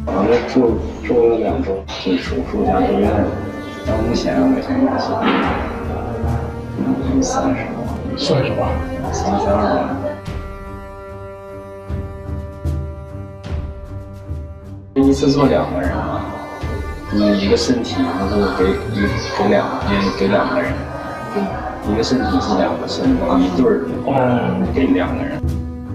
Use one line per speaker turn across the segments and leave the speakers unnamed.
我这住了2周，就手术加住院，到目前我现在是30万，32万。一次做2个人嘛，一个身体，然后给2个人，一个身体是2个身，一对儿给2个人。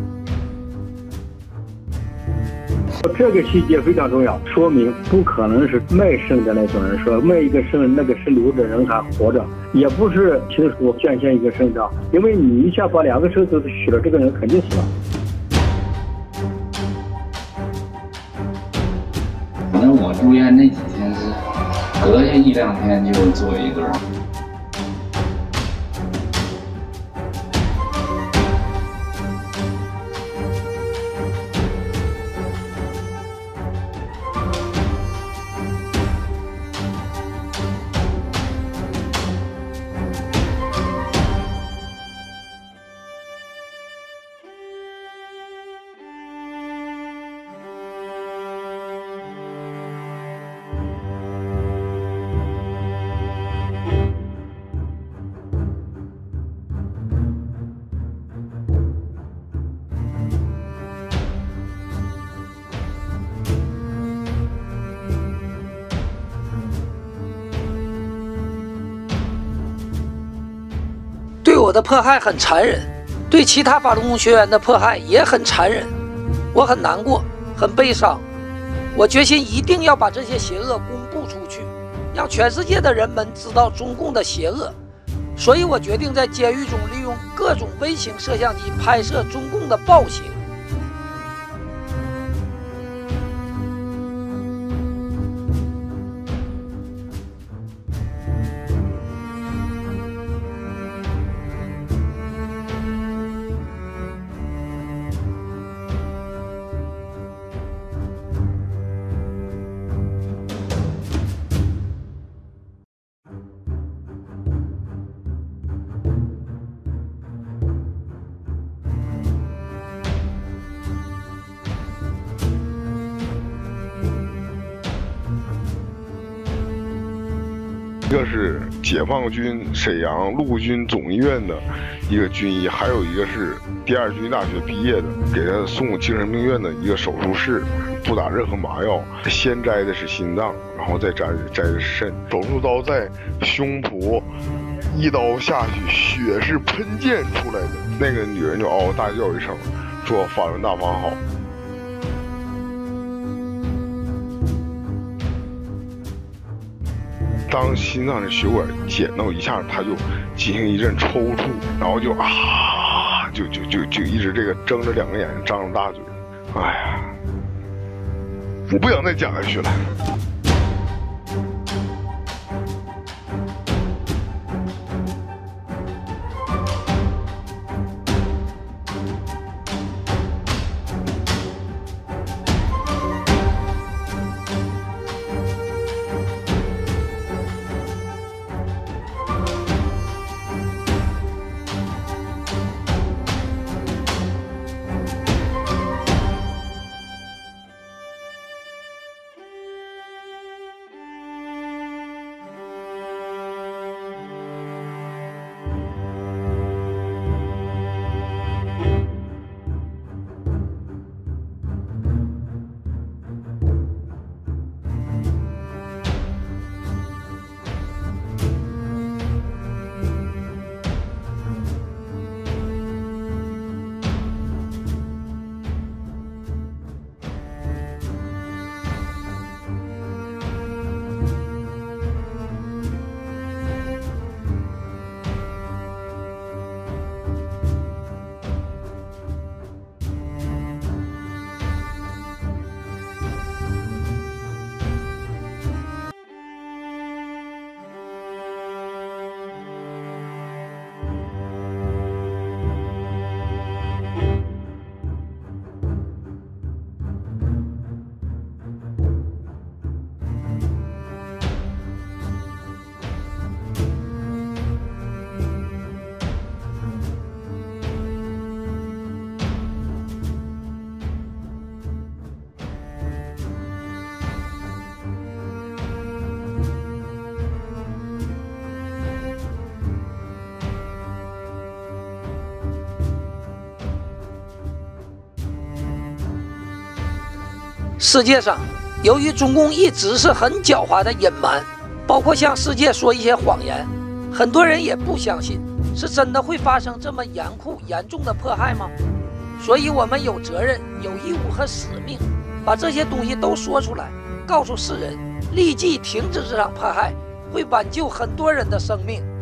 这个细节非常重要，说明不可能是卖肾的那种人，说卖一个肾，那个是留着人还活着，也不是亲属捐献一个肾脏，因为你一下把2个肾都取了，这个人肯定死了。
反正我住院那几天是隔下1、2天就做一对儿。
对我的迫害很残忍，对其他法轮功学员的迫害也很残忍，我很难过，很悲伤。我决心一定要把这些邪恶公布出去，让全世界的人们知道中共的邪恶。所以我决定在监狱中利用各种微型摄像机拍摄中共的暴行。
一个是解放军沈阳陆军总医院的一个军医，还有一个是第2军医大学毕业的，给他送精神病院的一个手术室，不打任何麻药，先摘的是心脏，然后再摘的是肾，手术刀在胸脯一刀下去，血是喷溅出来的。那个女人就嗷嗷大叫一声，说法轮大法好。当心脏的血管剪到一下，他就进行一阵抽搐，然后就一直这个睁着2个眼睛，张着大嘴。哎呀，我不想再讲下去了。
世界上，由于中共一直是很狡猾的隐瞒，包括向世界说一些谎言，很多人也不相信是真的会发生这么严酷严重的迫害吗？所以我们有责任、有义务和使命，把这些东西都说出来，告诉世人，立即停止这场迫害，会挽救很多人的生命。